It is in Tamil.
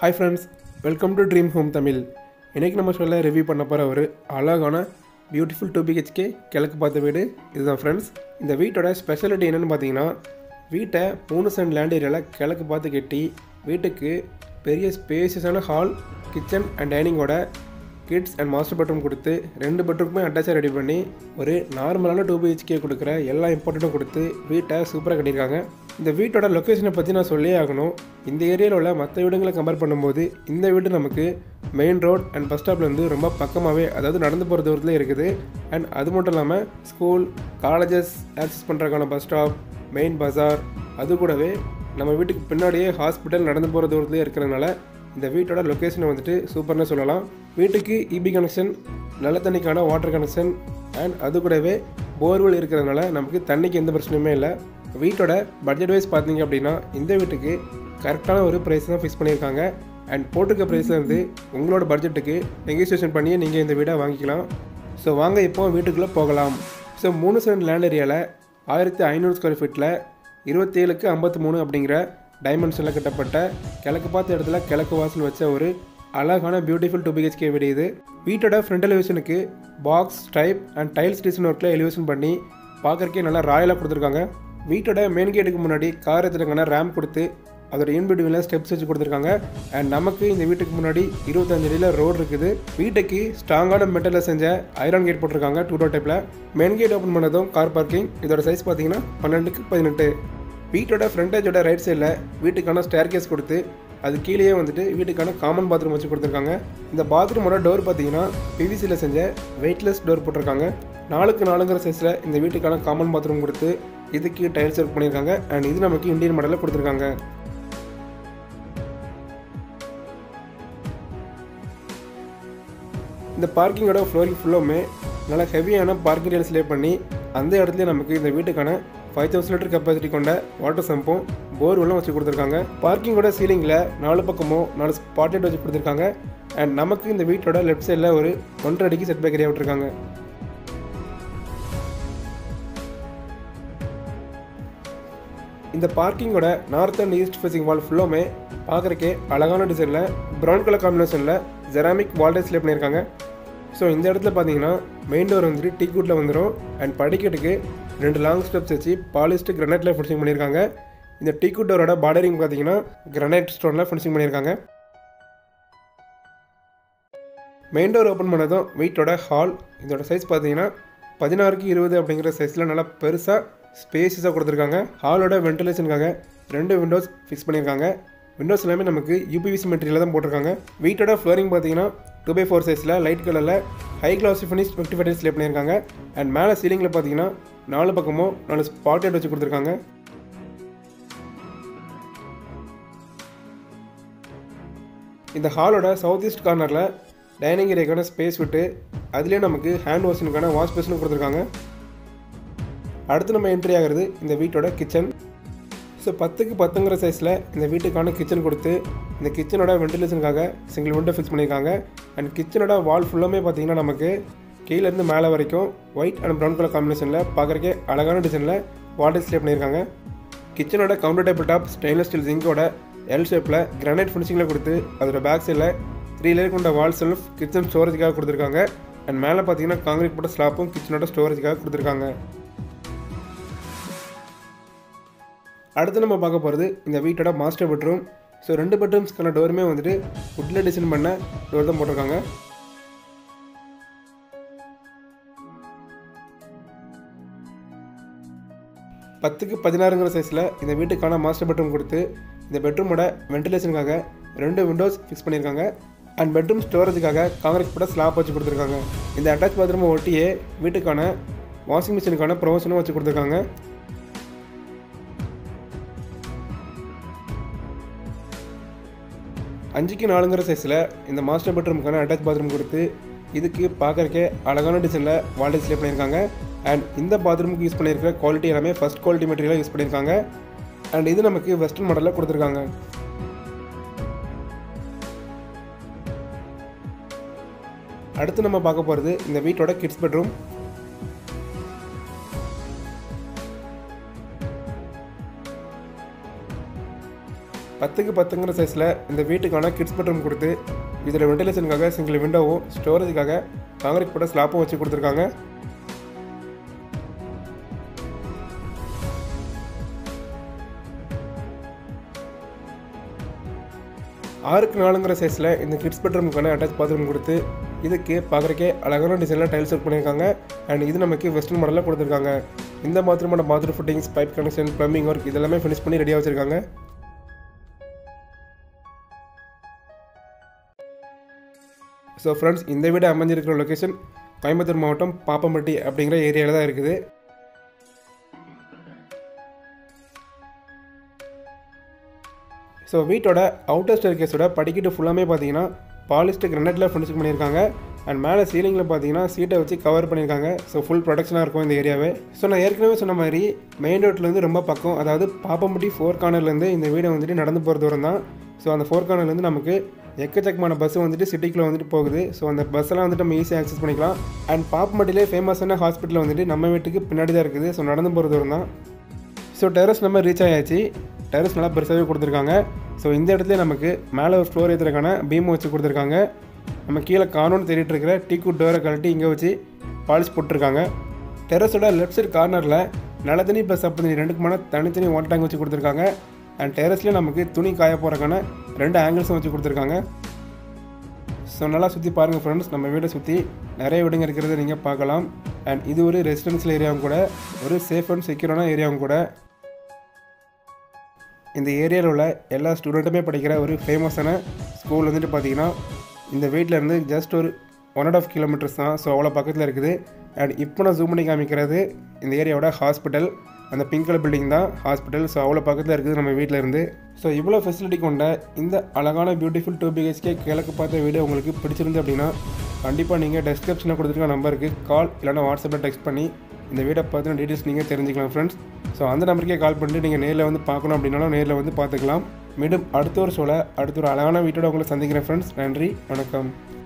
Hi friends, welcome to Dream Home Tamil. இன்னைக்கு நம்ம சொல்ல ரிவ்யூ பண்ண போற ஒரு அழகான பியூட்டிஃபுல் 2 BHK கிழக்கு பார்த்த வீடு இதுதான் ஃப்ரெண்ட்ஸ். இந்த வீட்டோட ஸ்பெஷாலிட்டி என்னன்னு பார்த்தீங்கன்னா வீட்டை 3 சென்ட் லேண்ட் ஏரியாவில் கிழக்கு பார்த்து கட்டி வீட்டுக்கு பெரிய ஸ்பேசியஸான ஹால், கிச்சன் அண்ட் டைனிங்கோட கிட்ஸ் அண்ட் மாஸ்டர் பெட்ரூம் கொடுத்து 2 பெட்ரூமுமே அட்டாச்சாக ரெடி பண்ணி ஒரு நார்மலான 2 BHK கொடுக்குற எல்லா இம்பார்ட்டண்ட்டும் கொடுத்து வீட்டை சூப்பராக கட்டியிருக்காங்க. இந்த வீட்டோட லொக்கேஷனை பற்றி நான் சொல்லியே ஆகணும். இந்த ஏரியாவில் உள்ள மற்ற வீடுங்களை கம்பேர் பண்ணும்போது இந்த வீடு நமக்கு மெயின் ரோட் அண்ட் பஸ் ஸ்டாப்லேருந்து ரொம்ப பக்கமாகவே, அதாவது நடந்து போகிற தூரத்தில் இருக்குது. அண்ட் அது மட்டும் இல்லாமல் ஸ்கூல், காலேஜஸ் ஆக்சஸ் பண்ணுறதுக்கான பஸ் ஸ்டாப், மெயின் பஜார், அது கூடவே நம்ம வீட்டுக்கு பின்னாடியே ஹாஸ்பிட்டல் நடந்து போகிற தூரத்துலேயே இருக்கிறதுனால இந்த வீட்டோட லொக்கேஷனை வந்துட்டு சூப்பர்னு சொல்லலாம். வீட்டுக்கு இபி கனெக்ஷன், நல்ல தண்ணிக்கான வாட்டர் கனெக்ஷன் அண்ட் அது கூடவே போர்வெல் இருக்கிறதுனால நமக்கு தண்ணிக்கு எந்த பிரச்சனையுமே இல்லை. வீட்டோட பட்ஜெட் வைஸ் பார்த்தீங்க அப்படின்னா இந்த வீட்டுக்கு கரெக்டான ஒரு ப்ரைஸ் தான் ஃபிக்ஸ் பண்ணியிருக்காங்க. அண்ட் போட்டிருக்க ப்ரைஸ்லேருந்து உங்களோட பட்ஜெட்டுக்கு நெகோசியேஷன் பண்ணி நீங்கள் இந்த வீடை வாங்கிக்கலாம். ஸோ வாங்க இப்போ வீட்டுக்குள்ளே போகலாம். ஸோ 3 சென்ட் லேண்ட் ஏரியாவில் 1500 ஸ்கொயர் ஃபீட்டில் 27க்கு 53 அப்படிங்கிற டைமென்ஷனில் கட்டப்பட்ட கிழக்கு பார்த்த இடத்துல கிழக்கு வாசல் வச்ச ஒரு அழகான பியூட்டிஃபுல் 2 BHK வீடு இது. வீட்டோட ஃப்ரண்ட் எலிவேஷனுக்கு box, stripe and tiles design ஒர்க்கில் எலிவேஷன் பண்ணி பார்க்குறக்கே நல்லா ராயலாக கொடுத்துருக்காங்க. வீட்டோட மெயின் கேட்டுக்கு முன்னாடி கார் எடுத்துருக்கான ரேம்ப் கொடுத்து அதோட இன்பிட்வீனில் ஸ்டெப்ஸ் வச்சு கொடுத்துருக்காங்க. அண்ட் நமக்கு இந்த வீட்டுக்கு முன்னாடி 25 அடியில் ரோடு இருக்குது. வீட்டுக்கு ஸ்ட்ராங்கான மெட்டலில் செஞ்ச ஐரன் கேட் போட்டிருக்காங்க 2 டோர் டைப்பில். மெயின் கேட் ஓப்பன் பண்ணதும் கார் பார்க்கிங். இதோட சைஸ் பார்த்தீங்கன்னா 12க்கு 18. வீட்டோட ஃப்ரண்டேஜோட ரைட் சைடில் வீட்டுக்கான ஸ்டேர் கேஸ் கொடுத்து அது கீழேயே வந்துட்டு வீட்டுக்கான காமன் பாத்ரூம் வச்சு கொடுத்துருக்காங்க. இந்த பாத்ரூமோட டோர் பார்த்தீங்கன்னா பிவிசியில் செஞ்ச வெயிட்லெஸ் டோர் போட்டிருக்காங்க. 4க்கு 4ங்கிற சைஸில் இந்த வீட்டுக்கான காமன் பாத்ரூம் கொடுத்து இதுக்கு டைல்ஸ் ஒர்க் பண்ணியிருக்காங்க. அண்ட் இது நமக்கு இந்தியன் மாடலில் கொடுத்துருக்காங்க. இந்த பார்க்கிங்கோட ஃப்ளோரிங் ஃபுல்லுமே நல்லா ஹெவியான பார்க்கிங் டைல்ஸ் லே பண்ணி அந்த இடத்துல நமக்கு இந்த வீட்டுக்கான 5000 லிட்டர் கெப்பாசிட்டி கொண்ட வாட்டர் சம்பும் போர்வெல்லும் வச்சு கொடுத்துருக்காங்க. பார்க்கிங்கோட சீலிங்கில் 4 பக்கமும் 4 ஸ்பாட்லைட் வச்சு கொடுத்துருக்காங்க. அண்ட் நமக்கு இந்த வீட்டோட லெஃப்ட் சைடில் ஒரு 1.5 அடிக்கு செட் பேக் ஏரியா விட்டுருக்காங்க. இந்த பார்க்கிங்கோட north and east facing wall ஃபுல்லுமே பார்க்குறக்கே அழகான டிசைனில் ப்ரௌன் கலர் காம்பினேஷனில் ஜெராமிக் வால் டைல்ஸ் லே பண்ணியிருக்காங்க. ஸோ இந்த இடத்துல பார்த்தீங்கன்னா மெயின் டோர் வந்துட்டு டீக்குட்டில் வந்துடும். அண்ட் படிக்கட்டுக்கு 2 லாங் ஸ்டெப்ஸ் வச்சு பாலிஸ்டு கிரானைட்டில் ஃபினிஷிங் பண்ணியிருக்காங்க. இந்த டீக்குட் டோரோட பார்டரிங் பார்த்தீங்கன்னா கிரானைட் ஸ்டோனில் ஃபினிஷிங் பண்ணியிருக்காங்க. மெயின் டோர் ஓப்பன் பண்ணதும் வீட்டோட ஹால், இதோட சைஸ் பார்த்தீங்கன்னா 16க்கு 20 அப்படிங்கிற சைஸில் நல்லா பெருசாக ஸ்பேஸஸாக கொடுத்துருக்காங்க. ஹாலோட வென்டிலேஷனுக்காக 2 விண்டோஸ் ஃபிக்ஸ் பண்ணியிருக்காங்க. விண்டோஸ் எல்லாமே நமக்கு யூபிவிசி மெட்டீரியல் தான் போட்டிருக்காங்க. வீட்டோட ஃப்ளோரிங் பார்த்தீங்கன்னா 2x4 சைஸில் லைட் கலரில் high glossy finish 55 tiles lay பண்ணியிருக்காங்க. அண்ட் மேலே சீலிங்கில் பார்த்தீங்கன்னா 4 பக்கமும் 4 ஸ்பாட்லைட் வச்சு கொடுத்துருக்காங்க. இந்த ஹாலோட சவுத் ஈஸ்ட் கார்னரில் டைனிங் ஏரியாக்கான ஸ்பேஸ் விட்டு அதுலேயே நமக்கு ஹேண்ட் வாஷினுக்கான வாஷ் பேஷனும் கொடுத்துருக்காங்க. அடுத்து நம்ம என்ட்ரி ஆகிறது இந்த வீட்டோட கிச்சன். ஸோ 10க்கு 10ங்கிற சைஸில் இந்த வீட்டுக்கான கிச்சன் கொடுத்து இந்த கிச்சனோட வென்டிலேஷனுக்காக சிங்கிள் விண்டோ ஃபிக்ஸ் பண்ணியிருக்காங்க. அண்ட் கிச்சனோட வால் ஃபுல்லாமே பார்த்தீங்கன்னா நமக்கு கீழேருந்து மேலே வரைக்கும் ஒயிட் அண்ட் ப்ரௌன் கலர் காம்பினேஷனில் பார்க்குறக்கே அழகான டிசைனில் வால் டிஸ்ப்ளே பண்ணியிருக்காங்க. கிச்சனோட counter table top stainless steel சிங்கோட எல் ஷேப்பில் கிரானைட் ஃபினிஷிங்கில் கொடுத்து அதோட பேக் சைடில் 3 லேயர் கொண்ட வால் செல்ஃப் கிச்சன் ஸ்டோரேஜுக்காக கொடுத்துருக்காங்க. அண்ட் மேலே பார்த்தீங்கன்னா காங்கிரீட் போட்ட ஸ்லாப்பும் கிச்சனோட ஸ்டோரேஜுக்காக கொடுத்துருக்காங்க. அடுத்து நம்ம பார்க்க போகிறது இந்த வீட்டோட மாஸ்டர் பெட்ரூம். ஸோ 2 பெட்ரூம்ஸ்க்கான டோருமே வந்துட்டு வுட்டில் டிசைன் பண்ண டோர் தான் போட்டிருக்காங்க. பத்துக்கு 16ங்கிற சைஸில் இந்த வீட்டுக்கான மாஸ்டர் பெட்ரூம் கொடுத்து இந்த பெட்ரூமோட வென்டிலேஷனுக்காக 2 விண்டோஸ் ஃபிக்ஸ் பண்ணியிருக்காங்க. அண்ட் பெட்ரூம் ஸ்டோரேஜுக்காக காங்கிரீட் போட்ட ஸ்லாப் வச்சு கொடுத்துருக்காங்க. இந்த அட்டாச் பாத்ரூமை ஒட்டியே வீட்டுக்கான வாஷிங் மிஷினுக்கான ப்ரொவிஷனும் வச்சு கொடுத்துருக்காங்க. 5க்கு 4ங்கிற சைஸில் இந்த மாஸ்டர் பெட்ரூமுக்கான அட்டாச் பாத்ரூம் கொடுத்து இதுக்கு பார்க்குறக்கே அழகான டிசைனில் வால் டிஸ்ப்ளே பண்ணியிருக்காங்க. அண்ட் இந்த பாத்ரூமுக்கு யூஸ் பண்ணியிருக்கிற குவாலிட்டி எல்லாமே ஃபஸ்ட் குவாலிட்டி மெட்டீரியலாக யூஸ் பண்ணியிருக்காங்க. அண்ட் இது நமக்கு வெஸ்டர்ன் மாடலில் கொடுத்துருக்காங்க. அடுத்து நம்ம பார்க்க போகிறது இந்த வீட்டோட கிட்ஸ் பெட்ரூம். 10க்கு 10ங்கிற சைஸில் இந்த வீட்டுக்கான கிட்ஸ் பெட்ரூம் கொடுத்து இதில் வெண்டிலேஷனுக்காக சிங்கிள் விண்டோவும் ஸ்டோரேஜுக்காக காங்கிரீட் போட்ட ஸ்லாப்பும் வச்சு கொடுத்துருக்காங்க. ஆறுக்கு 4ங்கிற சைஸில் இந்த கிட்ஸ் பெட்ரூமுக்கான அட்டாச் பாத்ரூம் கொடுத்து இதுக்கு பார்க்குறக்கே அழகான டிசைனில் டைல்ஸ் ஒர்க் பண்ணியிருக்காங்க. அண்ட் இது நமக்கு வெஸ்டர்ன் மாடலில் கொடுத்துருக்காங்க. இந்த பாத்ரூமோட bathroom fittings, pipe connection, plumbing work இதெல்லாமே ஃபினிஷ் பண்ணி ரெடியாக வச்சுருக்காங்க. ஸோ ஃப்ரெண்ட்ஸ், இந்த வீடு அமைஞ்சிருக்கிற லொக்கேஷன் கோயம்புத்தூர் மாவட்டம் பாப்பாம்பட்டி அப்படிங்கிற ஏரியாவில் தான் இருக்குது. ஸோ வீட்டோட அவுட்டர் ஸ்டேர்கேஸோட படிக்கட்டு ஃபுல்லாமே பார்த்தீங்கன்னா பாலிஸ்டர் கிரானைட்டில் ஃபினிஷ் பண்ணியிருக்காங்க. அண்ட் மேலே சீலிங்கில் பார்த்தீங்கன்னா சீட்டை வச்சு கவர் பண்ணியிருக்காங்க. ஸோ ஃபுல் ப்ரொடக்ஷனாக இருக்கும் இந்த ஏரியாவே. ஸோ நான் ஏற்கனவே சொன்ன மாதிரி மெயின் ரோட்லேருந்து ரொம்ப பக்கம், அதாவது பாப்பாம்பட்டி 4 கார்னர்லேருந்து இந்த வீடை வந்துட்டு நடந்து போகிற தூரம் தான். ஸோ அந்த 4 கார்னர்லேருந்து நமக்கு எக்கச்சக்கமான பஸ் வந்துட்டு சிட்டிக்குள்ளே வந்துட்டு போகுது. ஸோ அந்த பஸ்ஸெல்லாம் வந்துட்டு நம்ம ஈஸியாக ஆக்சஸ் பண்ணிக்கலாம். அண்ட் பாப்பாம்பட்டிலே ஃபேமஸான ஹாஸ்பிட்டல் வந்துட்டு நம்ம வீட்டுக்கு பின்னாடி தான் இருக்குது. ஸோ நடந்து போகிற தூரம் தான். ஸோ டெரஸ் நம்ம ரீச் ஆயாச்சு. டெரஸ் நல்லா பெருசாகவே கொடுத்துருக்காங்க. ஸோ இந்த இடத்துல நமக்கு மேலே ஒரு ஃப்ளோர் ஏற்றுறதுக்கான பீம் வச்சு கொடுத்துருக்காங்க. நம்ம கீழே காணோன்னு தேடிட்டு இருக்கிற டீக்குட் டோரை கழட்டி இங்கே வச்சு பாலிஷ் போட்டிருக்காங்க. டெரஸோட லெஃப்ட் சைடு கார்னரில் நல்ல தண்ணி ப்ளஸ் அப்போ தண்ணி 2க்குமான தனித்தனி வாட்டர் டேங்க் வச்சு கொடுத்துருக்காங்க. அண்ட் டெரஸ்லேயே நமக்கு துணி காய போகிறக்கான 2 ஆங்கிள்ஸும் வச்சு கொடுத்துருக்காங்க. ஸோ நல்லா சுற்றி பாருங்கள் ஃப்ரெண்ட்ஸ், நம்ம வீடை சுற்றி நிறைய வீடுங்க இருக்கிறத நீங்கள் பார்க்கலாம். அண்ட் இது ஒரு ரெசிடென்ஷியல் ஏரியாவும் கூட, ஒரு சேஃப் அண்ட் செக்யூரான ஏரியாவும் கூட. இந்த ஏரியாவில் உள்ள எல்லா ஸ்டூடெண்ட்டுமே படிக்கிற ஒரு ஃபேமஸான ஸ்கூல் வந்துட்டு பார்த்திங்கன்னா இந்த வீட்டிலேருந்து ஜஸ்ட் ஒரு 1.5 கிலோமீட்டர்ஸ் தான். ஸோ அவ்வளோ பக்கத்தில் இருக்குது. அண்ட் இப்போ நான் ஜூம் பண்ணி காமிக்கிறது இந்த ஏரியாவோட ஹாஸ்பிட்டல். அந்த பிங்க் கலர் பில்டிங் தான் ஹாஸ்பிட்டல். ஸோ அவ்வளோ பக்கத்தில் இருக்குது நம்ம வீட்டில் இருந்து. ஸோ இவ்வளோ ஃபெசிலிட்டி கொண்ட இந்த அழகான பியூட்டிஃபுல் 2 BHK கிழக்கு பார்த்த வீடியோ உங்களுக்கு பிடிச்சிருந்து அப்படின்னா கண்டிப்பாக நீங்கள் டிஸ்கிரிப்ஷனில் கொடுத்துருக்க நம்பருக்கு கால் இல்லைனா வாட்ஸ்அப்பில் டெக்ஸ்ட் பண்ணி இந்த வீடியோ பார்த்தின டீட்டெயில்ஸ் நீங்கள் தெரிஞ்சுக்கலாம் ஃப்ரெண்ட்ஸ். ஸோ அந்த நம்பருக்கே கால் பண்ணிட்டு நீங்கள் நேரில் வந்து பார்க்கணும் அப்படின்னாலும் நேரில் வந்து பார்த்துக்கலாம். மீண்டும் அடுத்த ஒரு அழகான வீட்டோட உங்களை சந்திக்கிறேன் ஃப்ரெண்ட்ஸ். நன்றி, வணக்கம்.